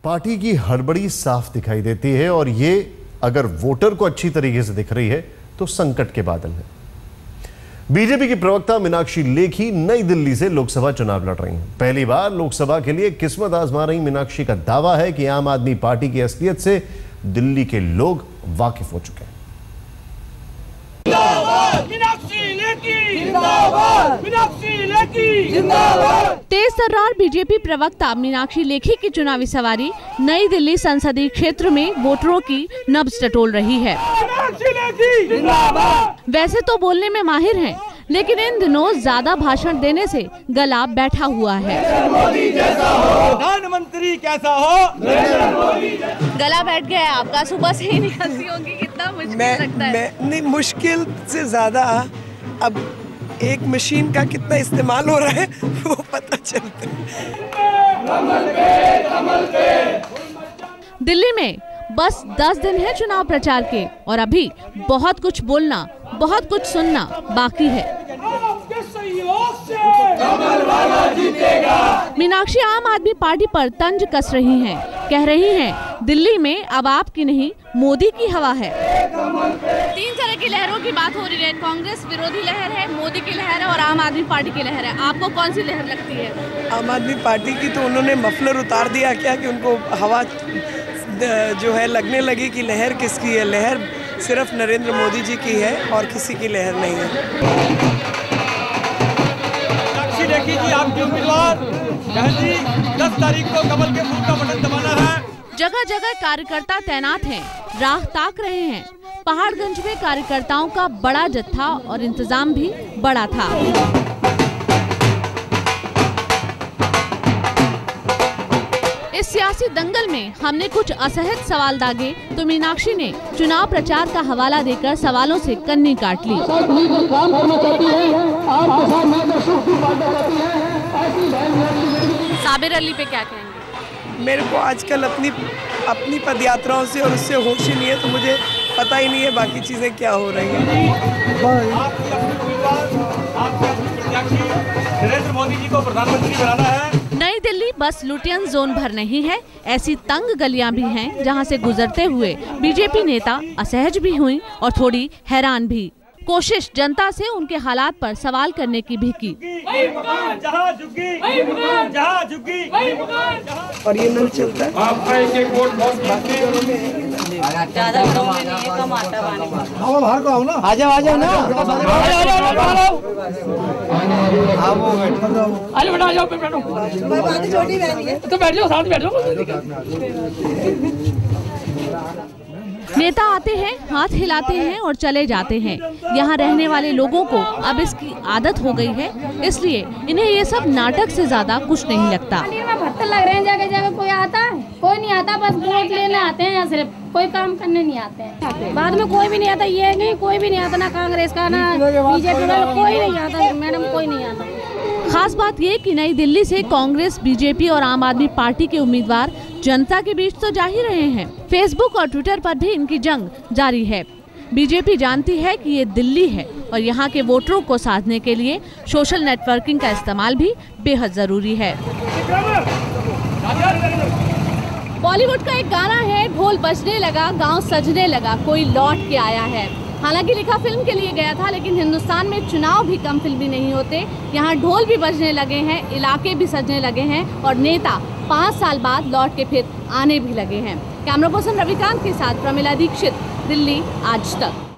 Party की हड़बड़ी साफ दिखाई देती है और ये अगर वोटर को अच्छी तरीके से दिख रही है तो संकट के बादल है। बीजेपी की प्रवक्ता मीनाक्षी लेखी नई दिल्ली से लोकसभा चुनाव लड़ रही हैं। पहली बार लोकसभा के लिए किस्मत आजमा रही मीनाक्षी का दावा है कि आम आदमी पार्टी की असलियत से दिल्ली के लोग वाकिफ हो चुके हैं। तेज तर्रार बीजेपी प्रवक्ता मीनाक्षी लेखी की चुनावी सवारी नई दिल्ली संसदीय क्षेत्र में वोटरों की नब्ज टटोल रही है। वैसे तो बोलने में माहिर हैं, लेकिन इन दिनों ज्यादा भाषण देने से गला बैठा हुआ है। प्रधानमंत्री कैसा हो, गला बैठ गया है आपका। सुबह से ही नहीं हंसी होगी, कितना मुश्किल लगता है। नहीं, मुश्किल से ज्यादा अब एक मशीन का कितना इस्तेमाल हो रहा है वो पता चलता है। दिल्ली में बस 10 दिन है चुनाव प्रचार के और अभी बहुत कुछ बोलना, बहुत कुछ सुनना बाकी है। मीनाक्षी आम आदमी पार्टी पर तंज कस रही हैं, कह रही हैं दिल्ली में अब आपकी नहीं मोदी की हवा है। 3 तरह की लहरों की बात हो रही है, कांग्रेस विरोधी लहर है, मोदी की लहर है और आम आदमी पार्टी की लहर है। आपको कौन सी लहर लगती है? आम आदमी पार्टी की तो उन्होंने मफलर उतार दिया क्या कि उनको हवा जो है लगने लगी कि लहर किसकी है। लहर सिर्फ नरेंद्र मोदी जी की है और किसी की लहर नहीं है। देखिए जी, आपके उम्मीदवार 10 तारीख को कमल के फूल का बटन दबाना है। जगह जगह कार्यकर्ता तैनात हैं, राह ताक रहे हैं। पहाड़गंज में कार्यकर्ताओं का बड़ा जत्था और इंतजाम भी बड़ा था। इस सियासी दंगल में हमने कुछ असहज सवाल दागे तो मीनाक्षी ने चुनाव प्रचार का हवाला देकर सवालों से कन्नी काट ली। साबिर अली पे क्या कहेंगे? मेरे को आजकल अपनी पदयात्राओं से और उससे होश ही नहीं है, तो मुझे पता ही नहीं है बाकी चीजें क्या हो रही हैं। नरेंद्र मोदी जी को प्रधानमंत्री बनाना है। नई दिल्ली बस लुटियन जोन भर नहीं है, ऐसी तंग गलियां भी हैं जहां से गुजरते हुए बीजेपी नेता असहज भी हुई और थोड़ी हैरान भी। कोशिश जनता से उनके हालात पर सवाल करने की भी की। और ये नल चलता है। आ जाओ ना। तो बैठ जाओ, साथ बैठ जाओ। नेता आते हैं, हाथ हिलाते हैं और चले जाते हैं। यहाँ रहने वाले लोगों को अब इसकी आदत हो गई है, इसलिए इन्हें ये सब नाटक से ज्यादा कुछ नहीं लगता। भत्तर लग रहे हैं, जगह जगह कोई आता है, कोई नहीं आता, बस वोट लेने आते हैं या सिर्फ कोई काम करने नहीं आते हैं। बाद में कोई भी नहीं आता, ये नहीं कोई भी नहीं आता, ना कांग्रेस का ना बीजेपी का, कोई नहीं आता मैडम, कोई नहीं आता। खास बात ये कि नई दिल्ली से कांग्रेस, बीजेपी और आम आदमी पार्टी के उम्मीदवार जनता के बीच तो जा ही रहे हैं। फेसबुक और ट्विटर पर भी इनकी जंग जारी है। बीजेपी जानती है कि ये दिल्ली है और यहाँ के वोटरों को साधने के लिए सोशल नेटवर्किंग का इस्तेमाल भी बेहद जरूरी है। बॉलीवुड का एक गाना है, ढोल बजने लगा, गांव सजने लगा, कोई लौट के आया है। हालांकि लिखा फिल्म के लिए गया था, लेकिन हिंदुस्तान में चुनाव भी कम फिल्मी नहीं होते। यहाँ ढोल भी बजने लगे हैं, इलाके भी सजने लगे हैं और नेता 5 साल बाद लौट के फिर आने भी लगे हैं। कैमरा पर्सन रविकांत के साथ प्रमिला दीक्षित, दिल्ली आज तक।